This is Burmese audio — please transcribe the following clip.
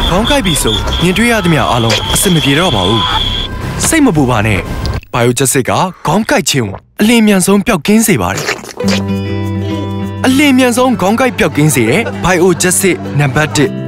ခေါင်းကိုက်ပြီဆိုမြင်တွေ့ရသမျှအားလုံးအဆင်မပြေတော့ပါဘူးစိတ်မပူပါနဲ့ Biogesic ကခေါင်းကိုက်ခြင်းအလင်းမြန်ဆုံးပျောက်ကင်းစေပါတယ်အလင်းမြန်ဆုံးခေါင်းကိုက်ပျောက်ကင်းစေတဲ့ Biogesic နံပါတ်1